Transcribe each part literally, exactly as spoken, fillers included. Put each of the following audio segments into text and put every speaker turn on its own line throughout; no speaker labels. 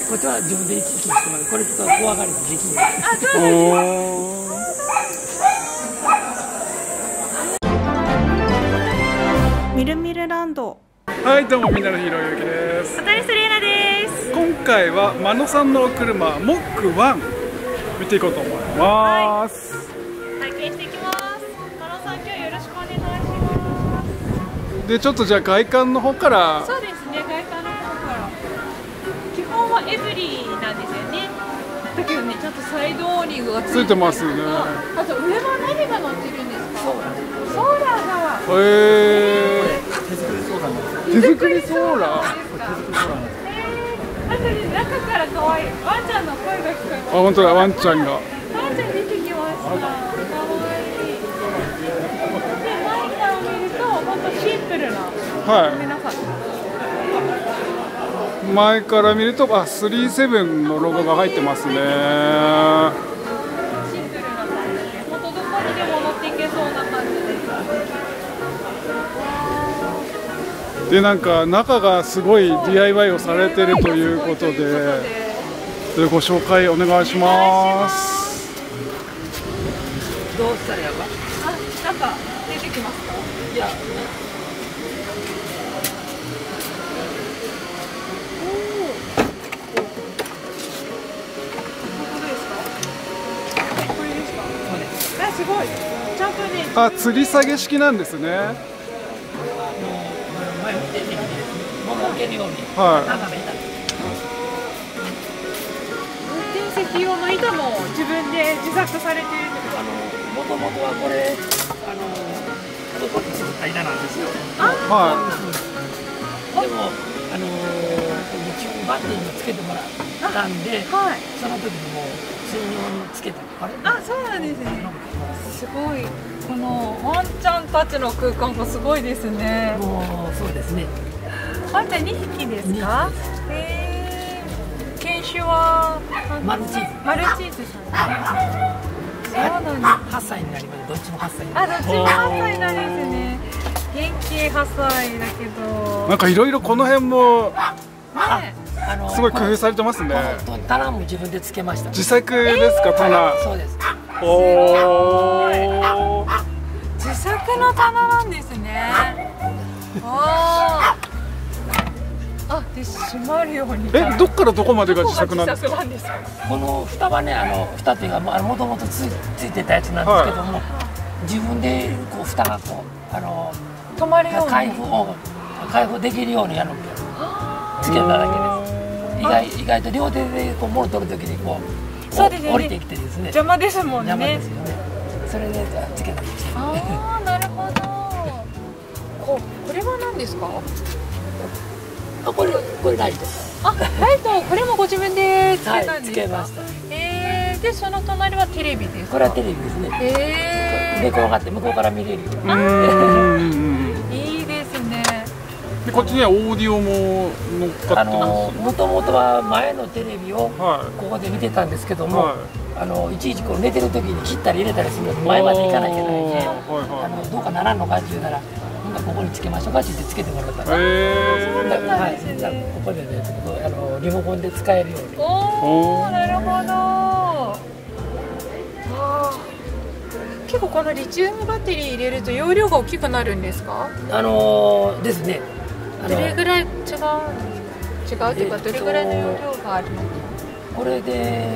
こっちは自分で行き来してもらう。これちょっと怖がりでできない。
あ、そうなんです。ミルミルランド。
はい、どうもみんなのヒーローゆうきです。
アタリスレーナです。
今回は真野さんのお車モックワン見ていこうと思います。
はい、体験していきます。真野さん、今日よろしくお願いします。
で、ちょっとじゃあ外観の方から。
そうですね、外観の方から。基本はエブリーなんですよね。だけどね、ちゃんとサイドオーニングがついてますよね。あと上は何が乗ってるんですか？ソーラーが。
へえ。
手作りソーラーなんです。
手作りソーラー。
あとね、中から可愛いワンちゃんの声が聞こえます。
あ、本当だ、ワンちゃんが。
ワンちゃん出てきました。可愛い。で、前から見ると、本当シンプルな。
はい。
ごめんなさい。
前から見ると、あ、スリーじゅうセブンのロゴが入ってますね。
シンプルな感じで、本当どこにでも乗っていけそうな感じです。
で、なんか中がすごい ディーアイワイ をされてるということで、でご紹介お願いします。
どうしたらやば？
あ、なんか出てきますか？
いや。
あ、すごい。ちゃんとね。
あ、吊り下げ式なんですね。
前見てて、ももけるように。
はい。
中見た。
運転席用の板も自分で自作されているってこと。
あの、もともとはこれ、あの、ここに作った板なんですよ。
はい。
でも、あの、一応バッテリーにつけてもらったんで、
はい、
その時にもう専用につけた。あれ？
あ、そうなんですね。すごい。このワンちゃんたちの空間がすごいですね。
もうそうですね。
ワンちゃんにひきですか？へえ。犬種は
マルチーズ。
マルチーズさん。そうなんです。
はっさいになります。どっちもはっさいになります。
あ、どっちもはっさいなんですね。元気はっさいだけど。
なんかいろいろこの辺も。
ね。
あの
すごい工夫されてますね。
棚も自分でつけました。
自作ですか、棚。
そうです。
おお。
自作の棚なんですね。ああ。あ、で閉まるように。
え、どっからどこまでが自作なんですか。
この蓋はね、あの蓋っていうか、もともとつついてたやつなんですけども、自分でこう蓋がこうあの
止まるように
開封を開封できるようにあのつけただけです。意外意外と両手でこう物取るときにこう降りてきてですね。
邪魔ですもんね。
邪魔ですよね。それでつけたりして。
ああ、なるほど。ここれは何ですか？
あ、これこれライト。
あ、ライト、これもご自分でつけたんですか？はい、
つけました。
ええ、でその隣はテレビですか？
これはテレビですね。
ええ。
寝転がって向こうから見れるように。
ああ、いいですね。
で、こっちにはオーディオも乗っかってます。あの
もともとは前のテレビをここで見てたんですけども、はい、あのいちいちこう寝てる時に切ったり入れたりするので前まで行かないといけないんで、あのどうかならんのかって言うなら、ここにつけましょうかって言ってつけてもらったんです。はい、じゃあここでね、ちょっとあのリモコンで使えるように。
おお、なるほど。結構このリチウムバッテリー入れると容量が大きくなるんですか？
あのー、ですね。
どれぐらい違う違うというか、どれぐらいの容量があるの？
これで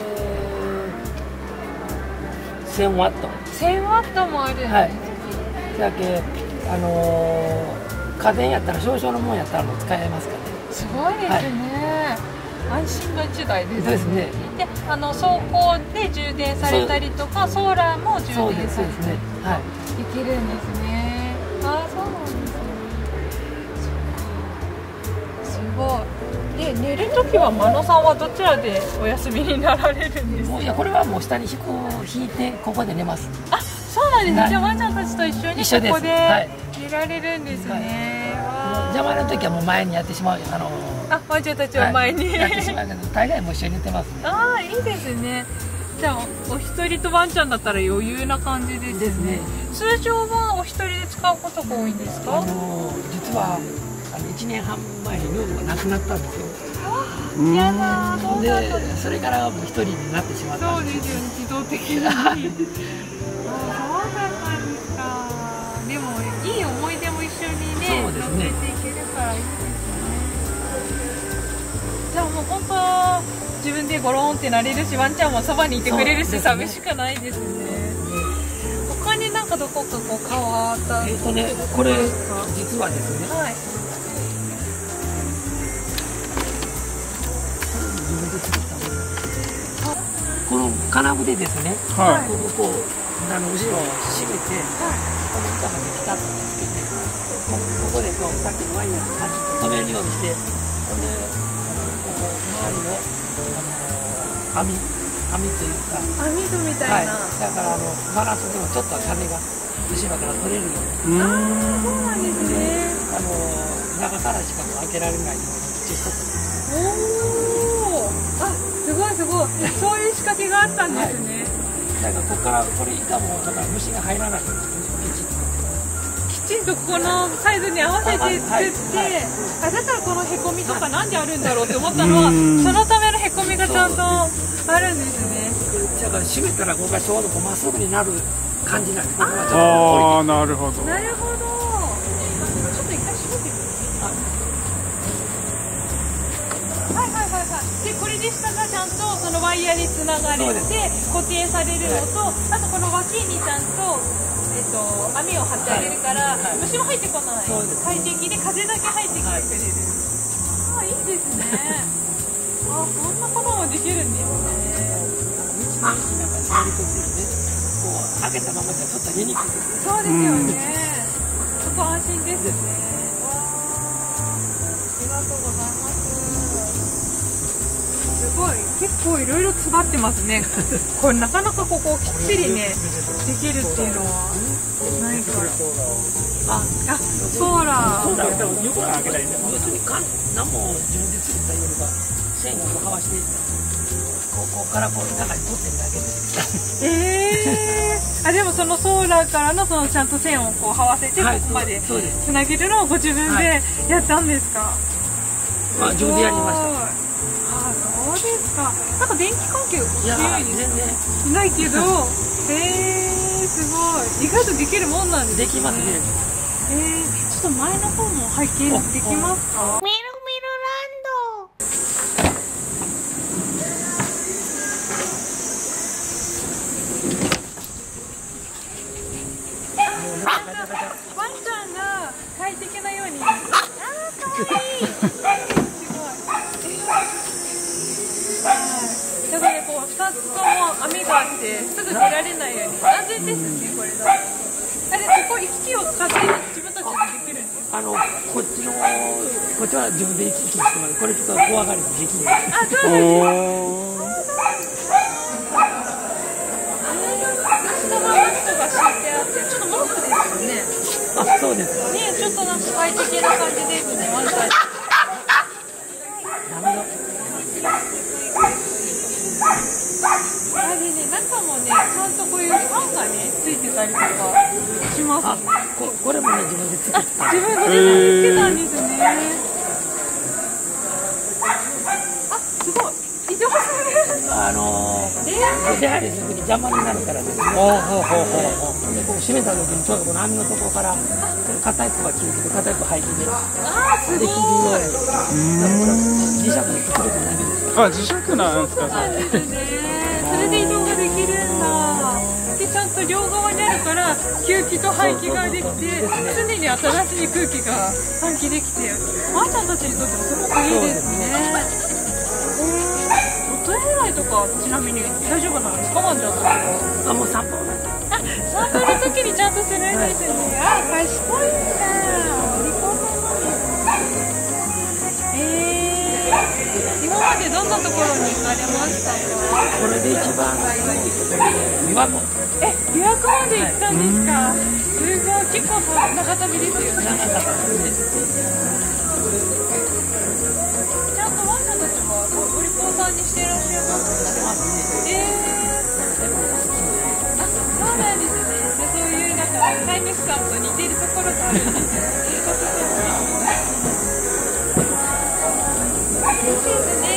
せんワット。
せんワットもあるんです。
はい。だけあのー、家電やったら少々のもんやったらもう使えますからね。
すごいですね。はい、安心の一台です。
そうですね。
で、あの走行で充電されたりとか、ソーラーも充電されてできるんですね。ああ、そうなんですね。すごい。で、寝るときは真野さんはどちらでお休みになられるんですか？
いや、これはもう下に引こう引いてここで寝ます。
あ、そうなんですね。じゃあワンちゃんたちと一緒にここで寝られるんですね。
邪魔な時はもう前にやってしまう。あの
あ、ワンちゃんたちは前に
やってしまうけど、大概も一緒に寝てますね。
ああ、いいですね。じゃあお一人とワンちゃんだったら余裕な感じですね。通常はお一人で使うことが多いんですか？
あの実はあのいちねんはん前に女房が亡くなったんですよ。
いやだ、そうだったんです。
それからもう一人になってしまった
そう
んです。
ですよね、自動的に。あ、そうだったんですか。でもいい思い出も一緒にね、
そうですね。
乗せていけるからいいですね。じゃあもう本当自分でゴロンってなれるし、ワンちゃんもそばにいてくれるし、寂しくないですね。他になんかどこかこう変わった。
えっとね、これ実はですね。
はい。
この金具でですね、はい、こここうあの後ろを締めて、はい、この板ができたんですけど、ね、ここでこうさっきのワイヤーをパチッと止めるようにして、これここ周りのあの網網というか
網戸みたいな、
はい、だからあのバランスでもちょっと種が後ろから取れるように、
ああそうなんですね。
あの中からしかも開けられないように一応
おお、あ、すごいすごい、そういう仕掛けがあったんですね。
はい、だからここからこれ板もだから虫が入らないように
きちんとこのサイズに合わせて作って、はいはい、あ、だからこのへこみとかなんであるんだろうって思ったのは、そのためのへこみがちゃんとあるんですね。
だから締めたらここがちょうどこうまっすぐになる感じなんです。
ああ、なるほど。
なるほど。ちょっと一回締めてみて。はいはいはいはい。でこれで下がちゃんとそのワイヤーにつながれて固定されるのと、あとこの脇にちゃんとえっと網を張ってあげるから、はいはい、虫も入ってこない。快適で風だけ入ってきてくれる。はい、あ、いいですね。あ、そんなこともできるんですね。
道の駅なんか触り込んでるね。こう開けたままじゃちょっと見にくいです。
そうですよね。そこ安心ですね。わあ、ありがとうございます。すごい、結構いろいろ詰まってますね。これなかなかここきっちりねできるっていうのはないから。あ、あ、ソーラー。
ソーラーを横から開けたりね。要するに何も自分で作ったよりは線をはわしてここからこう中に取ってるだけです。
ええー。あ、でもそのソーラーからのそのちゃんと線をこうはわせてここまでつなげるのをご自分でやったんですか。
まあ自分でやりました。
あ、そうですか。なんか電気関係強いです
全然
しないけど、えー、すごい。意外とできるもんなんですね。
できますね。
えー、ちょっと前の方も拝見できますか。ミルミルランド。ワンちゃんが快適なように。あー、かわいい。だからね、こうふたつとも網があってすぐ出られないように安全ですね、これだ。あれ、ここ行き来を勝手に自分たちでできるんですか。
あのこっちのこっちは自分で行き来してます。これちょっと怖がりもできない。
あ、そうなんですか。下のマットが敷いてあって、ちょっとモフですよね。
あ、そうです。
ね、ちょっとなんか快適な感じですね、ワンちゃん。あれね、中もね、ちゃんとこういうファンがね、ついてたりとかします。あ、
こ、これもね、自分で作ってた。
自分でつけたんですね。あ、すごい。上手。
あのー、出入りするとき邪魔になるからですね。ほうほうほうほう。で、こう閉めたときにちょうどこの網のところから片一方が切れて片一方排気でできるように。磁石で作れてないんです。
あ、磁石なんですか。
そうなんですね。それで移動ができるんだ。で、ちゃんと両側にあるから吸気と排気ができて、常に新しい空気が換気できて、ワンちゃんたちにとってもすごくいいですね。トイレ内とかちなみに大丈夫なんですか、ワンちゃんとか。
あ、もう散歩なんだ。
あ、散歩の時にちゃんとするんですね。あ、賢いんだ。えー、今までどんなところに行かれましたか。
これで一番いいところで琵琶湖。
え、琵琶湖まで行ったんですか。すごい、結構長旅ですよね。
長旅です。
ちゃんとワンちゃんたちはお利口さんにしていらっしゃいますね。えー、あ、そうなんですね。で、そういうなんか飼い主さんと似ているところがあるんですね。嬉しいですね。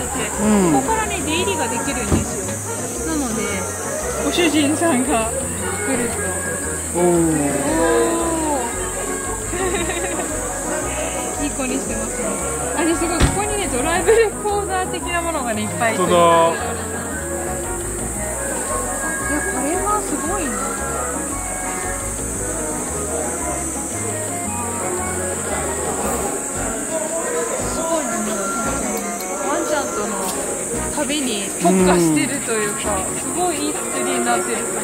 ってて、うん、ここからね出入りができるんですよ。なのでご主人さんが来るとおおいい子にしてますね。あれすごい、ここにねドライブレコーダー的なものがねいっぱい。本当だ。いやこれはすごいな。旅に特化してるというか、すごいいい作りになってると思います。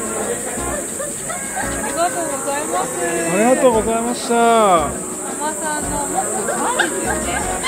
ありがとうございます。
ありがとうございました。
ママさんのモットーなんですよね。